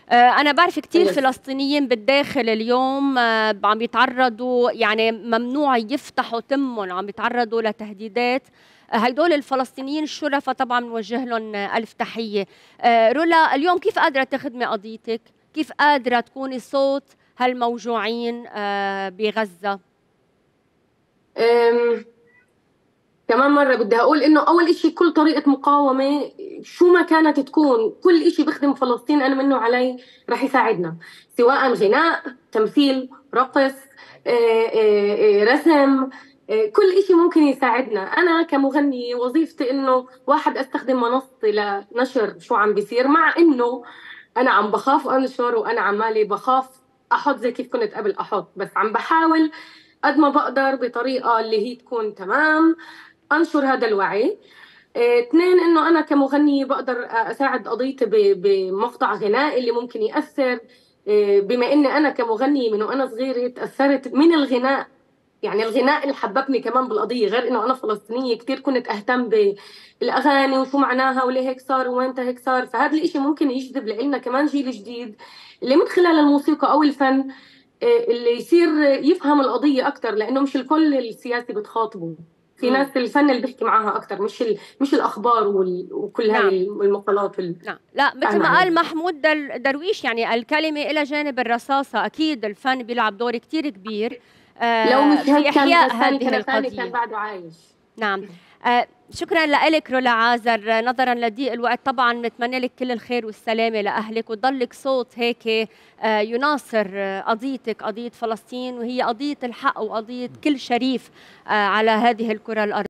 أنا بعرف كتير فلسطينيين بالداخل اليوم عم يتعرضوا، يعني ممنوع يفتحوا تمهم، عم يتعرضوا لتهديدات. هيدول الفلسطينيين الشرفاء طبعا بنوجه لهم ألف تحية. رولا، اليوم كيف قادرة تخدمي قضيتك؟ كيف قادرة تكوني صوت هالموجوعين بغزة؟ كمان مرة بدي أقول إنه أول إشي كل طريقة مقاومة شو ما كانت تكون، كل إشي بيخدم فلسطين أنا منه علي رح يساعدنا، سواء غناء، تمثيل، رقص، رسم، كل إشي ممكن يساعدنا. أنا كمغنية وظيفتي إنه واحد أستخدم منصتي لنشر شو عم بيصير، مع إنه أنا عم بخاف أنشر وأنا عمالي بخاف أحط زي كيف كنت قبل أحط، بس عم بحاول قد ما بقدر بطريقة اللي هي تكون تمام انشر هذا الوعي. اثنين، انه انا كمغنية بقدر اساعد قضيتي بمقطع غنائي اللي ممكن ياثر. بما اني انا كمغنية من وانا صغيرة تاثرت من الغناء، يعني الغناء اللي حببني كمان بالقضية، غير انه انا فلسطينية كثير كنت اهتم بالاغاني وشو معناها وليه هيك صار وين هيك صار، فهذا الاشي ممكن يجذب لنا كمان جيل جديد اللي من خلال الموسيقى او الفن اللي يصير يفهم القضية أكتر، لأنه مش الكل السياسي بتخاطبه، في مم. ناس الفن اللي بيحكي معاها أكتر، مش الأخبار وكل نعم. هاي المقالات نعم، لا، مثل فاهمة ما قال علي؟ محمود درويش، يعني الكلمة إلى جانب الرصاصة. أكيد الفن بيلعب دور كتير كبير لو مش في هيك كان إحياء غساني هذه كنفاني كان القضية. بعده عايش. نعم. شكرا لك رولا عازر. نظرا لضيق الوقت طبعا نتمنى لك كل الخير والسلامة لأهلك، وتضلك صوت هيك يناصر قضيتك، قضية فلسطين، وهي قضية الحق وقضية كل شريف على هذه الكرة الأرضية.